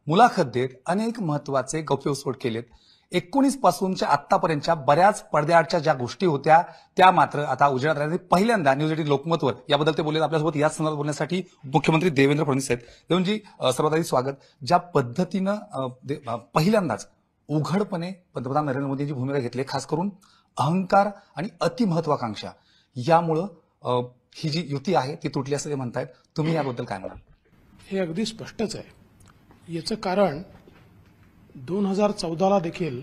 मुलाखत देत अनेक महत्वाचे गौप्यस्फोट केलेत। 19 पासूनच्या आतापर्यंतच्या बऱ्याच पडद्याआडच्या ज्या गोष्टी होत्या त्या मात्र आता उजेडात आल्या। पहिल्यांदा न्यूज 18 लोकमतवर याबद्दल ते बोलले। आपल्यासोबत याच संदर्भात बोलण्यासाठी मुख्यमंत्री देवेंद्र फडणवीस आहेत। देवेंद्रजी, सर्वात आधी स्वागत। ज्या पद्धतीनं पहिल्यांदाच उघडपणे पंतप्रधान नरेंद्र मोदींची भूमिका घेतली, खास करून अहंकार आणि अतिमहत्वाकांक्षा यामुळे ही जी युती आहे ती तुटली असं ते म्हणतायत, तुम्ही याबद्दल काय म्हणाल? हे अगदी स्पष्टच आहे। याचं कारण 2014ला देखील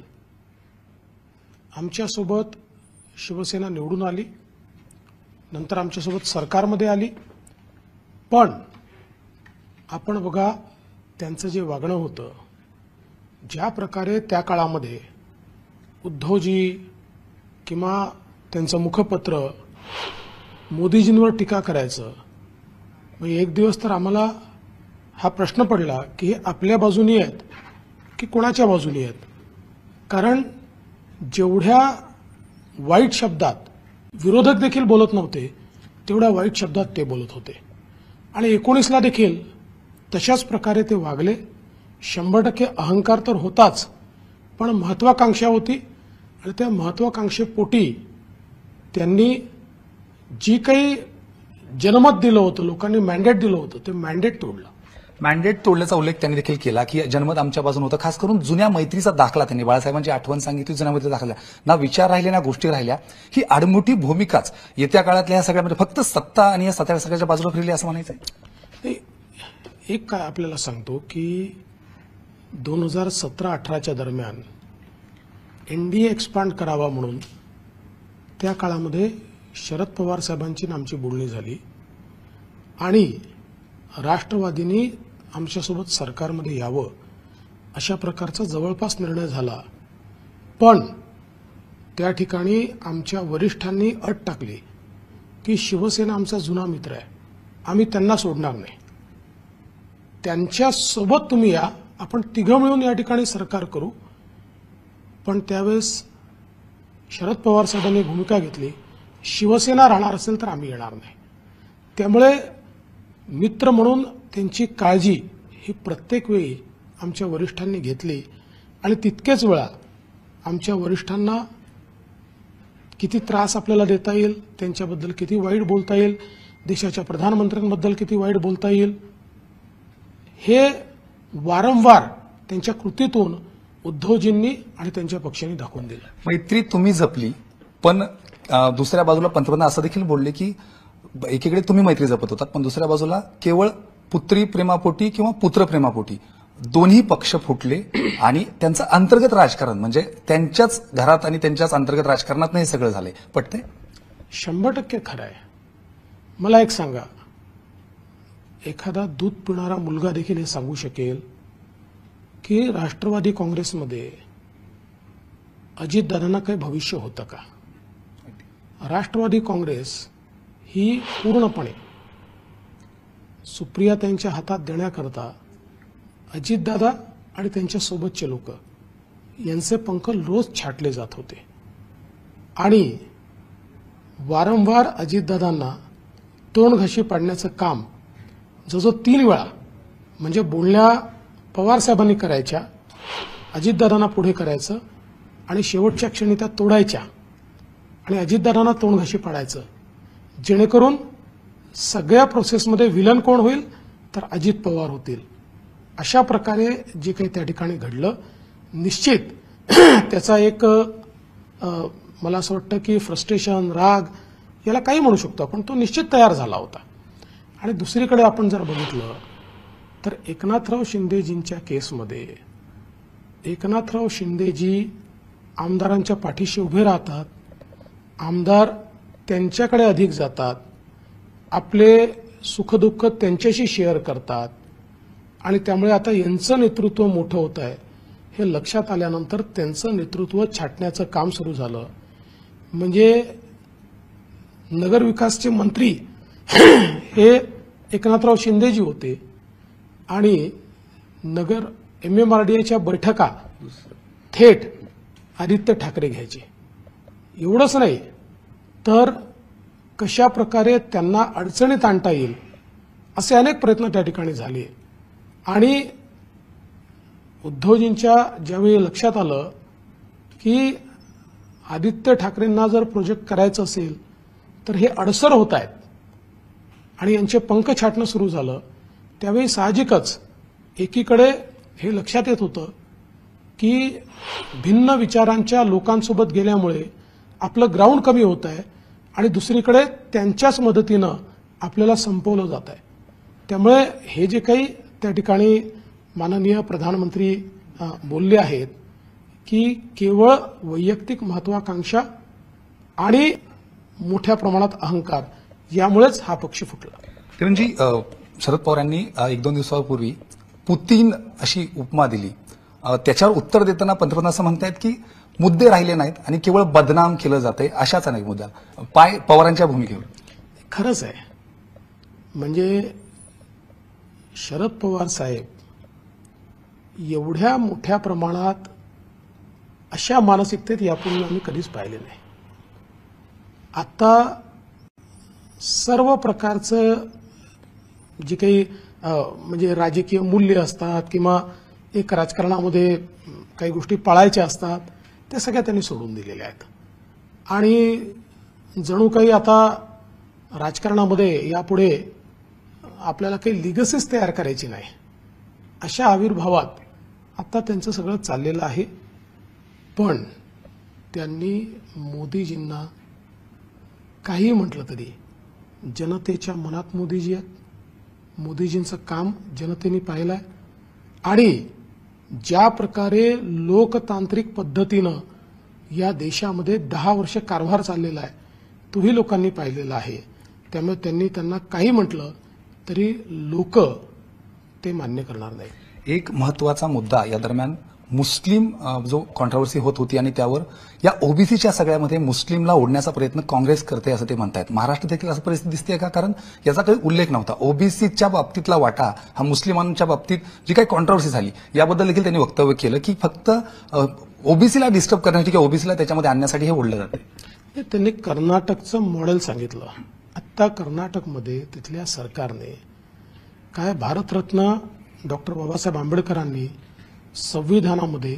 आमच्यासोबत शिवसेना निवडून आली, नंतर आमच्यासोबत सरकारमध्ये आली, पण आपण बघा त्यांचं जे वागणं होतं, ज्या प्रकारे त्या काळामध्ये उद्धवजी किंवा त्यांचं मुखपत्र मोदीजींवर टीका करायचं, मग एक दिवस तर आम्हाला हा प्रश्न पडला की हे आपल्या बाजूनी आहेत की कोणाच्या बाजूनी आहेत। कारण जेवढ्या वाईट शब्दात विरोधक देखील बोलत नव्हते तेवढ्या वाईट शब्दात ते बोलत होते। आणि 19ला देखील तशाच प्रकारे ते वागले। 100% अहंकार तर होताच, पण महत्वाकांक्षा होती आणि त्या महत्वाकांक्षेपोटी त्यांनी जी काही जनमत दिलं होतं, लोकांनी मॅन्डेट दिलं होतं, ते मॅन्डेट तोडलं। मॅन्डेट तोडल्याचा उल्लेख त्यांनी देखील केला की जनमत आमच्या बाजूने होतं। खास करून जुन्या मैत्रीचा दाखला त्यांनी बाळासाहेबांची आठवण सांगितली। जुन्या मैत्रीचा दाखला ना विचार राहिले ना गोष्टी राहिल्या। ही आडमुठी भूमिकाच येत्या काळातल्या या सगळ्यामध्ये फक्त सत्ता आणि या सगळ्याच्या बाजूला फिरली असं म्हणायचंय। एक काय आपल्याला सांगतो की 2017-18च्या दरम्यान एनडीए एक्सपांड करावा म्हणून त्या काळामध्ये शरद पवार साहेबांची आमची बोलणी झाली आणि राष्ट्रवादींनी आमच्यासोबत सरकारमध्ये यावं अशा प्रकारचा जवळपास निर्णय झाला। पण त्या ठिकाणी आमच्या वरिष्ठांनी अट टाकली की शिवसेना आमचा जुना मित्र आहे, आम्ही त्यांना सोडणार नाही, त्यांच्यासोबत तुम्ही या, आपण तिघं मिळून या ठिकाणी सरकार करू। पण त्यावेळेस शरद पवार साहेबांनी भूमिका घेतली, शिवसेना राहणार असेल तर आम्ही येणार नाही। त्यामुळे मित्र म्हणून त्यांची काळजी ही प्रत्येक वेळी आमच्या वरिष्ठांनी घेतली आणि तितकेच वेळा आमच्या वरिष्ठांना किती त्रास आपल्याला देता येईल, त्यांच्याबद्दल किती वाईट बोलता येईल, देशाच्या प्रधानमंत्र्यांबद्दल किती वाईट बोलता येईल, हे वारंवार त्यांच्या कृतीतून उद्धवजींनी आणि त्यांच्या पक्षांनी दाखवून दिलं। मैत्री तुम्ही जपली, पण दुसऱ्या बाजूला पंतप्रधान असं देखील बोलले की एकीकडे तुम्ही मैत्री जपत होतात, पण दुसऱ्या बाजूला केवळ पुत्री प्रेमापोटी किंवा पुत्र प्रेमापोटी दोन्ही पक्ष फुटले आणि त्यांचं अंतर्गत राजकारण म्हणजे त्यांच्याच घरात आणि त्यांच्याच अंतर्गत राजकारणात हे सगळं झालंय। पटतंय? 100% खरं आहे। मला एक सांगा, एखादा दूध पिणारा मुलगा देखील हे सांगू शकेल की राष्ट्रवादी काँग्रेसमध्ये अजितदादांना काही भविष्य होतं का? राष्ट्रवादी काँग्रेस ही पूर्णपणे सुप्रियाताईंच्या हातात देण्याकरता अजितदादा आणि त्यांच्या सोबतचे लोक यांचे पंख रोज छाटले जात होते आणि वारंवार अजितदादांना तोंडघशी पाडण्याचं काम जो 3 वेळा म्हणजे बोलण्या पवार साहेबांनी करायच्या, अजितदादांना पुढे करायचं आणि शेवटच्या क्षणी त्या तोडायच्या आणि अजितदादांना तोंडघशी पाडायचं, जेणेकरून सगळ्या प्रोसेसमध्ये विलन कोण होईल तर अजित पवार होतील। अशा प्रकारे जे काही त्या ठिकाणी घडलं, निश्चित त्याचा एक मला असं वाटतं की फ्रस्ट्रेशन, राग याला काही म्हणू शकतो आपण, तो निश्चित तयार झाला होता। आणि दुसरीकडे आपण जर बघितलं तर एकनाथराव शिंदेजींच्या केसमध्ये एकनाथराव शिंदेजी आमदारांच्या पाठीशी उभे राहतात, आमदार त्यांच्याकडे अधिक जातात, आपले सुखदुःख त्यांच्याशी शेअर करतात आणि त्यामुळे आता यांचं नेतृत्व मोठं होत आहे हे लक्षात आल्यानंतर त्यांचं नेतृत्व छाटण्याचं काम सुरू झालं। म्हणजे नगरविकासचे मंत्री हे एकनाथराव शिंदेजी होते आणि नगर MMRDAच्या बैठका थेट आदित्य ठाकरे घ्यायचे। एवढंच नाही तर कशा प्रकारे त्यांना अडचणीत आणता येईल असे अनेक प्रयत्न त्या ठिकाणी झाले आणि उद्धवजींच्या ज्यावेळी लक्षात आलं की आदित्य ठाकरेंना जर प्रोजेक्ट करायचं असेल तर हे अडसर होत आहेत आणि यांचे पंख छाटणं सुरू झालं, त्यावेळी साहजिकच एकीकडे हे लक्षात येत होतं की भिन्न विचारांच्या लोकांसोबत गेल्यामुळे आपलं ग्राउंड कमी होत आहे आणि दुसरीकडे त्यांच्याच मदतीनं आपल्याला संपवलं जात आहे. त्यामुळे हे जे काही त्या ठिकाणी माननीय प्रधानमंत्री बोलले आहेत की केवळ वैयक्तिक महत्वाकांक्षा आणि मोठ्या प्रमाणात अहंकार यामुळेच हा पक्ष फुटला. किरणजी, शरद पवार यांनी 1-2 दिवसापूर्वी पुतीन अशी उपमा दिली. त्याच्यावर उत्तर देताना पंतप्रधान असं म्हणतायत की मुद्दे राहिले नाहीत आणि केवळ बदनाम केलं जातंय, अशाच अनेक मुद्दा पवारांच्या भूमिकेवर. खरंच आहे. म्हणजे शरद पवार साहेब एवढ्या मोठ्या प्रमाणात अशा मानसिकतेत यापूर्वी आम्ही कधीच पाहिले नाही. आता सर्व प्रकारचं जे काही म्हणजे राजकीय मूल्य असतात किंवा एक राजकारणामध्ये काही गोष्टी पाळायच्या असतात त्या सगळ्या त्यांनी सोडून दिलेल्या आहेत आणि जणू काही आता राजकारणामध्ये यापुढे आपल्याला काही लिगसीच तयार करायची नाही अशा आविर्भावात आता त्यांचं सगळं चाललेलं आहे. पण त्यांनी मोदीजींना काही म्हटलं तरी जनतेच्या मनात मोदीजी आहेत. मोदीजींचं काम जनतेने पाहिलं आहे आणि ज्या प्रकारे लोकतांत्रिक पद्धतीनं या देशामध्ये 10 वर्ष कारभार चाललेला आहे तोही लोकांनी पाहिलेला आहे. त्यामुळे त्यांनी त्यांना काही म्हटलं तरी लोक ते मान्य करणार नाही. एक महत्वाचा मुद्दा या दरम्यान मुस्लिम जो कॉन्ट्रोवर्सी होत होती आणि त्यावर या ओबीसीच्या सगळ्यामध्ये मुस्लिमला ओढण्याचा प्रयत्न काँग्रेस करते असं ते म्हणतायत. महाराष्ट्रात देखील असं परिस्थिती दिसते का? कारण याचा काही उल्लेख नव्हता. ओबीसीच्या बाबतीतला वाटा हा मुस्लिमांच्या बाबतीत जी काही कॉन्ट्रोवर्सी झाली याबद्दल देखील त्यांनी वक्तव्य केलं की फक्त ओबीसीला डिस्टर्ब करण्यासाठी किंवा ओबीसीला त्याच्यामध्ये आणण्यासाठी हे ओढलं जाते. त्यांनी कर्नाटकचं मॉडेल सांगितलं. आता कर्नाटकमध्ये तिथल्या सरकारने काय भारतरत्न डॉक्टर बाबासाहेब आंबेडकरांनी संविधानामध्ये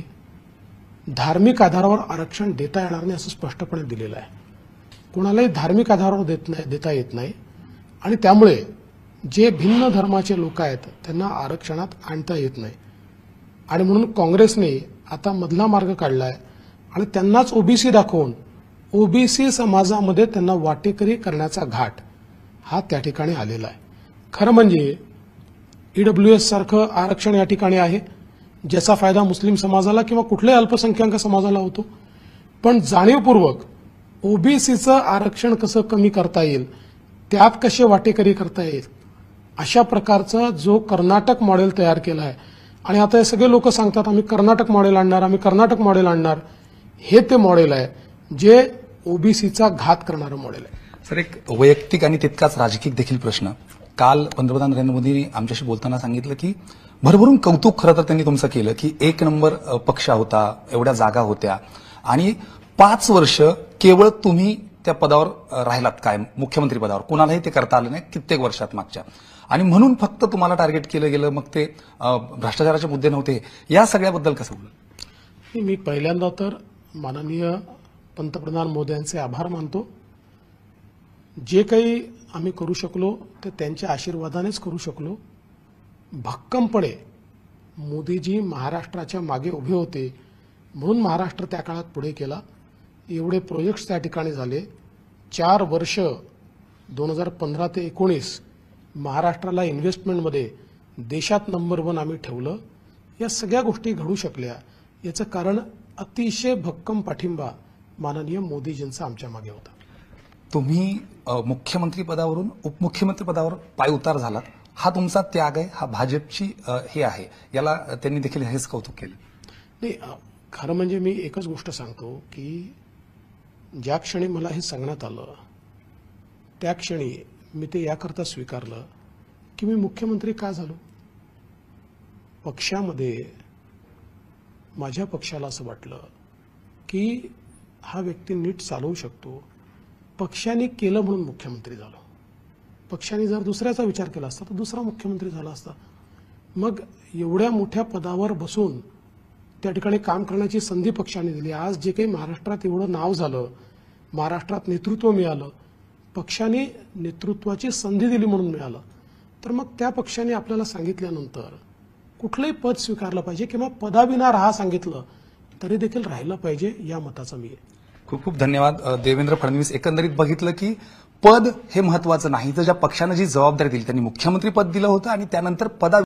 धार्मिक आधारावर आरक्षण देता येणार नाही असं स्पष्टपणे दिलेलं आहे. कोणालाही धार्मिक आधारावर देता येत नाही आणि त्यामुळे जे भिन्न धर्माचे लोक आहेत त्यांना आरक्षणात आणता येत नाही आणि म्हणून काँग्रेसने आता मधला मार्ग काढलाय आणि त्यांनाच ओबीसी दाखवून ओबीसी समाजामध्ये त्यांना वाटेकरी करण्याचा घाट हा त्या ठिकाणी आलेला आहे. खरं म्हणजे ईडब्ल्यूएस सारखं आरक्षण या ठिकाणी आहे ज्याचा फायदा मुस्लिम समाजाला किंवा कुठल्याही अल्पसंख्याक समाजाला होतो. पण जाणीवपूर्वक ओबीसीचं आरक्षण कसं कमी करता येईल, त्यात कसे वाटेकरी करता येईल अशा प्रकारचा जो कर्नाटक मॉडेल तयार केला आहे आणि आता हे सगळे लोक सांगतात आम्ही कर्नाटक मॉडेल आणणार, आम्ही कर्नाटक मॉडेल आणणार. हे ते मॉडेल आहे जे ओबीसीचा घात करणारं मॉडेल आहे. सर, एक वैयक्तिक आणि तितकाच राजकीय देखील प्रश्न. काल पंतप्रधान नरेंद्र मोदींनी आमच्याशी बोलताना सांगितलं की भरभरून कौतुक खरं तर त्यांनी तुमचं केलं की 1 नंबर पक्ष होता, एवढ्या जागा होत्या आणि 5 वर्ष केवळ तुम्ही त्या पदावर राहिलात, काय मुख्यमंत्री पदावर. कुणालाही ते करता आलं नाही कित्येक वर्षात मागच्या, आणि म्हणून फक्त तुम्हाला टार्गेट केलं गेलं. मग ते भ्रष्टाचाराचे मुद्दे नव्हते. या सगळ्याबद्दल कसं बोललं? मी पहिल्यांदा तर माननीय पंतप्रधान मोदींचे आभार मानतो. जे काही आम्ही करू शकलो ते त्यांच्या आशीर्वादानेच करू शकलो. भक्कमपणे मोदीजी महाराष्ट्राच्या मागे उभे होते म्हणून महाराष्ट्र त्या काळात पुढे केला. एवढे प्रोजेक्ट्स त्या ठिकाणी झाले. 4 वर्ष 2015 ते 19 महाराष्ट्राला इन्व्हेस्टमेंटमध्ये देशात नंबर 1 आम्ही ठेवलं. या सगळ्या गोष्टी घडू शकल्या याचं कारण अतिशय भक्कम पाठिंबा माननीय मोदीजींचा आमच्या मागे होता. तुम्ही मुख्यमंत्री पदावरून उपमुख्यमंत्री पदावर पायउतार झालात. हा तुमचा त्याग आहे, हा भाजपची हे आहे, याला त्यांनी देखील हेच कौतुक केलं. नाही, खरं म्हणजे मी एकच गोष्ट सांगतो की ज्या क्षणी मला हे सांगण्यात आलं त्या क्षणी मी ते याकरता स्वीकारलं की मी मुख्यमंत्री का झालो. पक्षामध्ये माझ्या पक्षाला असं वाटलं की हा व्यक्ती नीट चालवू शकतो. पक्षाने केलं म्हणून मुख्यमंत्री झालो. पक्षाने जर दुसऱ्याचा विचार केला असता तर दुसरा मुख्यमंत्री झाला असता. मग एवढ्या मोठ्या पदावर बसून त्या ठिकाणी काम करण्याची संधी पक्षाने दिली. आज जे काही महाराष्ट्रात एवढं नाव झालं, महाराष्ट्रात नेतृत्व मिळालं, पक्षाने नेतृत्वाची संधी दिली म्हणून मिळालं. तर मग त्या पक्षाने आपल्याला सांगितल्यानंतर कुठलंही पद स्वीकारलं पाहिजे किंवा पदाविना राहा सांगितलं तरी देखील राहिलं पाहिजे, या मताचा मी आहे. खूप खूप धन्यवाद. देवेंद्र फडणवीस, एकंदरीत बघितलं की पद हे महत्वाचं नाही, तर ज्या पक्षानं जी जबाबदारी दिली, त्यांनी मुख्यमंत्री पद दिलं होतं आणि त्यानंतर